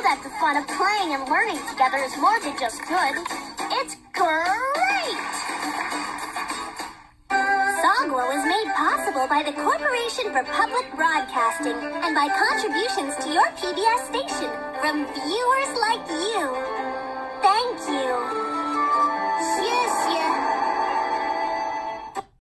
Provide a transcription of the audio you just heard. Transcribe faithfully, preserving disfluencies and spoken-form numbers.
that the fun of playing and learning together is more than just good. It's great! Sagwa was made possible by the Corporation for Public Broadcasting and by contributions to your P B S station from viewers like you. Thank you.